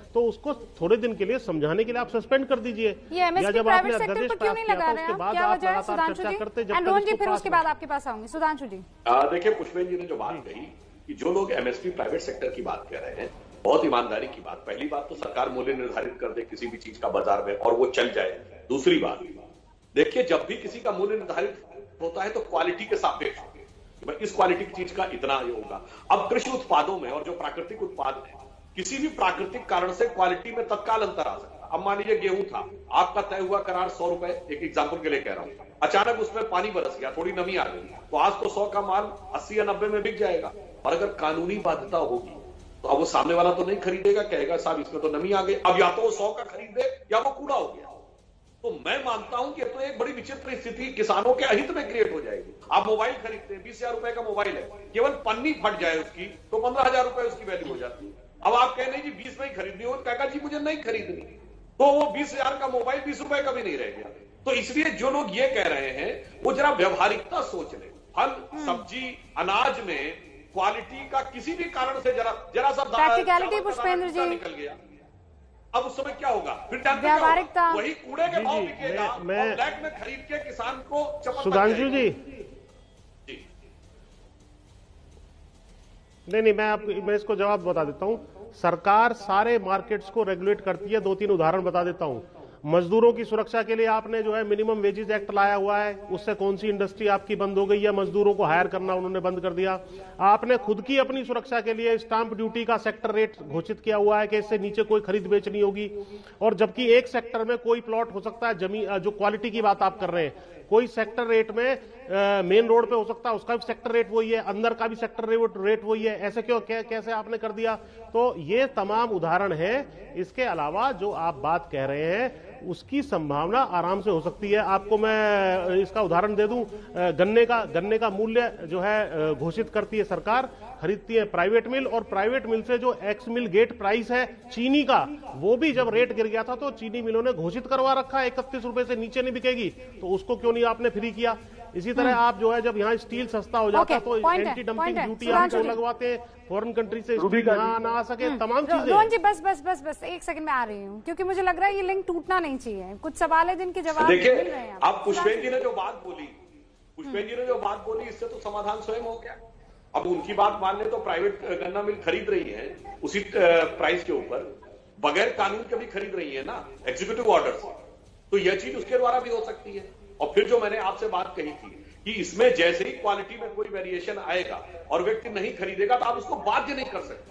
तो उसको थोड़े दिन के लिए समझाने के लिए आप सस्पेंड कर दीजिए। या जब आपने अध्यादेश पास किया था उसके बाद आप लगातार चर्चा करते। रोहन जी फिर उसके बाद आपके पास आऊंगी। सुधांशु जी देखिए, पुष्पेंद्र जी ने जो बात कही कि जो लोग एमएसपी प्राइवेट सेक्टर की बात कर रहे हैं, बहुत ईमानदारी की बात। पहली बात तो सरकार मूल्य निर्धारित कर दे किसी भी चीज का बाजार में और वो चल जाए। दूसरी बात, देखिए जब भी किसी का मूल्य निर्धारित होता है तो क्वालिटी के सापेक्ष इस क्वालिटी की चीज का इतना होगा। अब कृषि उत्पादों में और जो प्राकृतिक उत्पाद है, किसी भी प्राकृतिक कारण से क्वालिटी में तत्काल अंतर आ सकता है। अब मान लीजिए गेहूं था, आपका तय हुआ करार 100 रुपए, एक एग्जाम्पल के लिए कह रहा हूं, अचानक उसमें पानी बरस गया, थोड़ी नमी आ गई, तो आज तो 100 का माल 80 या 90 में बिक जाएगा। और अगर कानूनी बाध्यता होगी तो अब वो सामने वाला तो नहीं खरीदेगा, कहेगा साहब इसमें तो नमी आ गई। अब या तो वो 100 का खरीदे या वो कूड़ा हो गया। तो मैं मानता हूं कि तो एक बड़ी विचित्र स्थिति किसानों के अहित में क्रिएट हो जाएगी। आप मोबाइल खरीदते हैं, 20,000 रुपए का मोबाइल है, केवल पन्नी फट जाए उसकी तो 15,000 रुपए उसकी वैल्यू हो जाती है। अब आप कह रहे जी 20 में ही खरीदनी हो, कहेगा जी मुझे नहीं खरीदनी, तो वो 20,000 का मोबाइल 20 रुपए का भी नहीं रह गया। तो इसलिए जो लोग ये कह रहे हैं वो जरा व्यवहारिकता सोच ले। फल सब्जी अनाज में क्वालिटी का किसी भी कारण से जरा सा प्रैक्टिकलिटी पुष्पेंद्र जी निकल गया, अब उस समय क्या होगा? फिर व्यावहारिकता वही कूड़े के भाव बिकेगा और ब्लैक में खरीद के किसान को चपत। सुधांशु जी नहीं, मैं इसको जवाब बता देता हूं। सरकार सारे मार्केट्स को रेगुलेट करती है। 2-3 उदाहरण बता देता हूं। मजदूरों की सुरक्षा के लिए आपने जो है मिनिमम वेजेस एक्ट लाया हुआ है, उससे कौन सी इंडस्ट्री आपकी बंद हो गई है? मजदूरों को हायर करना उन्होंने बंद कर दिया। आपने खुद की अपनी सुरक्षा के लिए स्टाम्प ड्यूटी का सेक्टर रेट घोषित किया हुआ है कि इससे नीचे कोई खरीद बेच नहीं होगी। और जबकि एक सेक्टर में कोई प्लॉट हो सकता है, जमीन जो क्वालिटी की बात आप कर रहे हैं, कोई सेक्टर रेट में मेन रोड पे हो सकता है, उसका भी सेक्टर रेट वही है, अंदर का भी सेक्टर रेट वही है। ऐसे क्यों कैसे आपने कर दिया? तो ये तमाम उदाहरण है। इसके अलावा जो आप बात कह रहे हैं उसकी संभावना आराम से हो सकती है। आपको मैं इसका उदाहरण दे दूं, गन्ने का मूल्य जो है घोषित करती है सरकार, खरीदती है प्राइवेट मिल, और प्राइवेट मिल से जो एक्स मिल गेट प्राइस है चीनी का, वो भी जब रेट गिर गया था तो चीनी मिलों ने घोषित करवा रखा है 31 रुपए से नीचे नहीं बिकेगी, तो उसको क्यों नहीं आपने फ्री किया? इसी तरह आप जो है जब यहाँ स्टील सस्ता हो जाता है तो एंटी डंपिंग ड्यूटी आप जो लगवाते हैं, फॉरेन कंट्री से स्टील यहाँ ना आ सके, तमाम चीजें। रोहन जी बस 1 सेकंड में आ रही हूँ, क्योंकि मुझे लग रहा है ये लिंक टूटना नहीं चाहिए। कुछ सवाल है जिनके जवाब मिल रहे हैं। अब पुष्पेंद्र जी ने जो बात बोली इससे तो समाधान स्वयं हो गया। अब उनकी बात मान ले तो प्राइवेट गन्ना मिल खरीद रही है उसी प्राइस के ऊपर, बगैर कानून के भी खरीद रही है ना, एग्जीक्यूटिव ऑर्डर से, तो यह चीज उसके द्वारा भी हो सकती है। और फिर जो मैंने आपसे बात कही थी कि इसमें जैसे ही क्वालिटी में कोई वेरिएशन आएगा और व्यक्ति नहीं खरीदेगा तो आप उसको बाध्य नहीं कर सकते।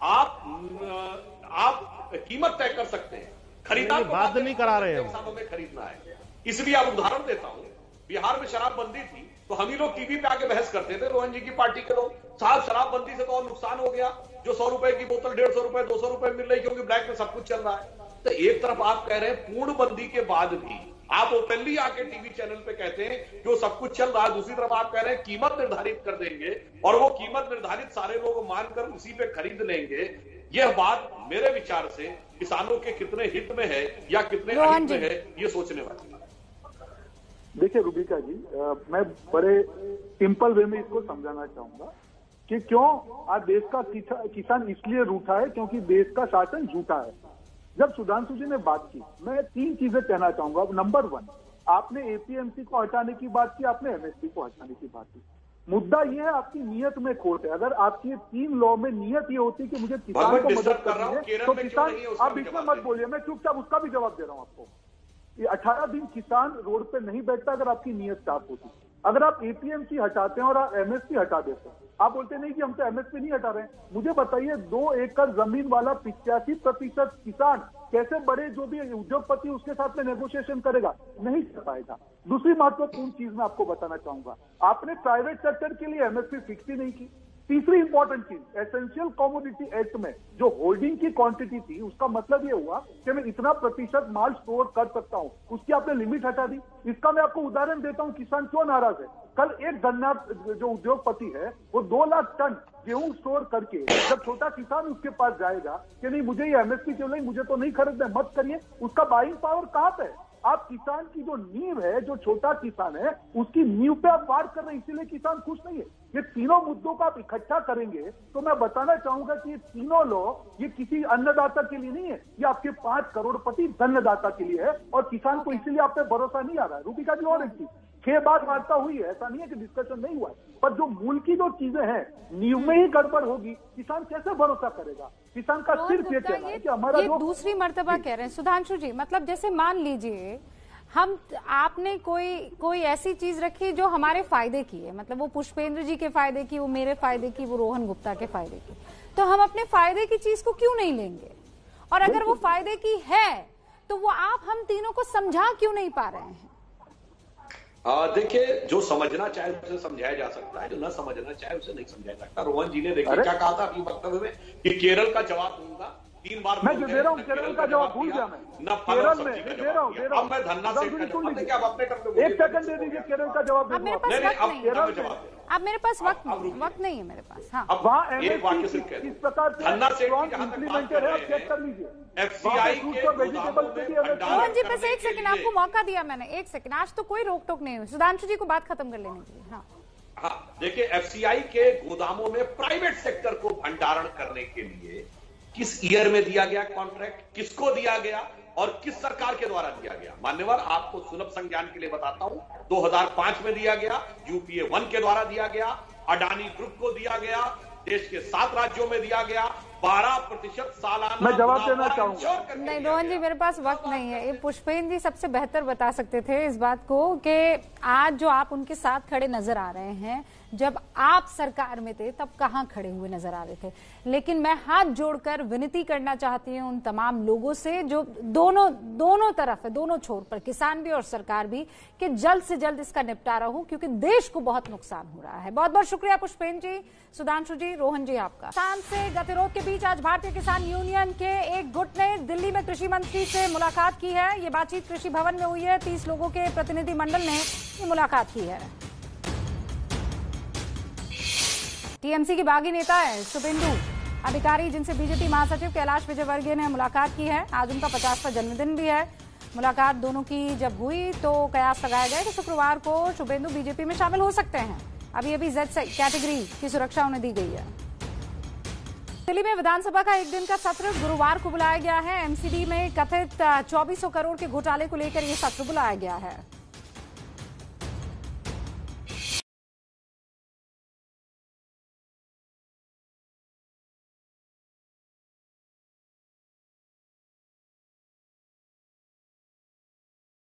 आप कीमत तय कर सकते हैं, खरीदार को बाध्य नहीं करा रहे हैं, सालों में खरीदना है। इसलिए आप उदाहरण देता हूं, बिहार में शराबबंदी थी तो हम ही लोग टीवी पे आके बहस करते थे, रोहन जी की पार्टी के लोग, साहब शराबबंदी से तो और नुकसान हो गया, जो 100 रुपए की बोतल 150 रुपए 200 रुपए मिल रही क्योंकि ब्लैक में सब कुछ चल रहा है। तो एक तरफ आप कह रहे हैं पूर्णबंदी के बाद भी आप ओपनली आके टीवी चैनल पे कहते हैं कि वो सब कुछ चल रहा है, दूसरी तरफ आप कह रहे हैं कीमत निर्धारित कर देंगे और वो कीमत निर्धारित सारे लोग मानकर उसी पे खरीद लेंगे। यह बात मेरे विचार से किसानों के कितने हित में है या कितने अहित में है, ये सोचने वाली बात। देखिए रूबिका जी, मैं बड़े सिंपल वे में इसको समझाना चाहूंगा कि क्यों आज देश का किसान इसलिए रूठा है क्योंकि देश का शासन झूठा है। जब सुधांशु जी ने बात की, मैं 3 चीजें कहना चाहूंगा। नंबर 1, आपने एपीएमसी को हटाने की बात की, आपने एमएसपी को हटाने की बात की। मुद्दा यह है आपकी नीयत में खोट है। अगर आपकी 3 लॉ में नियत ये होती कि मुझे किसान को मदद करनी है तो किसान, आप इसमें मत बोलिए, मैं चुपचाप उसका भी जवाब दे रहा हूं आपको। ये 18 दिन किसान रोड पे नहीं बैठता अगर आपकी नीयत साफ होती। अगर आप एपीएमसी हटाते हैं और आप एमएसपी हटा देते हैं, आप बोलते नहीं कि हम तो एमएसपी नहीं हटा रहे हैं, मुझे बताइए 2 एकड़ जमीन वाला 85% किसान कैसे बड़े जो भी उद्योगपति उसके साथ में नेगोशिएशन करेगा? नहीं कर पाएगा। दूसरी महत्वपूर्ण चीज मैं आपको बताना चाहूंगा, आपने प्राइवेट सेक्टर के लिए एमएसपी फिक्स ही नहीं की। तीसरी इंपॉर्टेंट चीज, एसेंशियल कमोडिटी एक्ट में जो होल्डिंग की क्वांटिटी थी, उसका मतलब ये हुआ कि मैं इतना प्रतिशत माल स्टोर कर सकता हूं, उसकी आपने लिमिट हटा दी। इसका मैं आपको उदाहरण देता हूं, किसान क्यों नाराज है। कल एक गन्ना जो उद्योगपति है वो 2 लाख टन गेहूं स्टोर करके जब छोटा किसान उसके पास जाएगा कि नहीं मुझे ये एमएसपी क्यों नहीं, मुझे तो नहीं खरीदना, मत करिए, उसका बाइंग पावर कहां पे है? आप किसान की जो नींव है, जो छोटा किसान है, उसकी नींव पे आप वार कर रहे हैं, इसीलिए किसान खुश नहीं है। ये तीनों मुद्दों को आप इकट्ठा करेंगे तो मैं बताना चाहूंगा कि ये तीनों लॉ ये किसी अन्नदाता के लिए नहीं है, ये आपके 5 करोड़पति धन्यदाता के लिए है और किसान को इसीलिए आप पे भरोसा नहीं आ रहा है। रूबिका जी, और एक चीज, 6 बार वार्ता हुई है, ऐसा नहीं है कि डिस्कशन नहीं हुआ है, पर जो मूल की जो चीजें हैं नींव में ही गड़बड़ होगी, किसान कैसे भरोसा करेगा? किसान का सिर्फ ये कहना है कि हमारा ये जो दूसरी मर्तबा कह रहे हैं सुधांशु जी, मतलब जैसे मान लीजिए आपने कोई ऐसी चीज रखी जो हमारे फायदे की है, मतलब वो पुष्पेंद्र जी के फायदे की, वो मेरे फायदे की, वो रोहन गुप्ता के फायदे की, तो हम अपने फायदे की चीज को क्यों नहीं लेंगे? और अगर वो फायदे की है तो वो आप हम तीनों को समझा क्यों नहीं पा रहे हैं? देखिए, जो समझना चाहे उसे समझाया जा सकता है, जो न समझना चाहे उसे नहीं समझाया सकता। रोहन जी ने देखिए क्या कहा था अपनी वक्तव्य में कि केरल का जवाब दूंगा, 3 बार मैं जो दे रहा हूँ केरल का जवाब भूल गया, मैं केरल में दे रहा हूँ। अब मैं धन्ना से एक सेकंड दे दीजिए, केरल का जवाब अब मेरे पास वक्त नहीं, अब मेरे पास वक्त नहीं है मेरे पास। हाँ, अब वहाँ एक वाक्य सिर्फ कह किस प्रकार से इम्प्लीमेंटेड है, चेक कर लीजिए। एफसीआई के रोहन जी बस 1 सेकंड आपको मौका दिया मैंने, 1 सेकंड, आज तो कोई रोक टोक नहीं हुई। सुधांशु जी को बात खत्म कर लेने के लिए। हाँ, देखिए, एफसीआई के गोदामों में प्राइवेट सेक्टर को भंडारण करने के लिए किस ईयर में दिया गया कॉन्ट्रैक्ट, किसको दिया गया और किस सरकार के द्वारा दिया गया? मान्यवर, आपको सुलभ संज्ञान के लिए बताता हूं, 2005 में दिया गया, यूपीए 1 के द्वारा दिया गया, अडानी ग्रुप को दिया गया, देश के 7 राज्यों में दिया गया, 12% सालाना। मैं जवाब देना चाहूंगा। नहीं रोहन जी, मेरे पास वक्त नहीं है। ये पुष्पेंद्र जी सबसे बेहतर बता सकते थे इस बात को कि आज जो आप उनके साथ खड़े नजर आ रहे हैं, जब आप सरकार में थे तब कहां खड़े हुए नजर आ रहे थे। लेकिन मैं हाथ जोड़कर विनती करना चाहती हूं उन तमाम लोगों से जो दोनों तरफ है, दोनों छोर पर, किसान भी और सरकार भी, कि जल्द से जल्द इसका निपटारा हो, क्योंकि देश को बहुत नुकसान हो रहा है। बहुत बहुत शुक्रिया पुष्पेंद्र जी, सुधांशु जी, रोहन जी आपका। किसान से गतिरोध के बीच आज भारतीय किसान यूनियन के एक गुट ने दिल्ली में कृषि मंत्री से मुलाकात की है। ये बातचीत कृषि भवन में हुई है। 30 लोगों के प्रतिनिधिमंडल ने ये मुलाकात की है। टीएमसी की बागी नेता है शुभेंदु अधिकारी, जिनसे बीजेपी महासचिव कैलाश विजयवर्गीय ने मुलाकात की है। आज उनका 50वां जन्मदिन भी है। मुलाकात दोनों की जब हुई तो कयास लगाया गया कि शुक्रवार को शुभेंदु बीजेपी में शामिल हो सकते हैं। अभी Z कैटेगरी की सुरक्षा उन्हें दी गई है। दिल्ली में विधानसभा का 1 दिन का सत्र गुरुवार को बुलाया गया है। एमसीडी में कथित 2400 करोड़ के घोटाले को लेकर यह सत्र बुलाया गया है।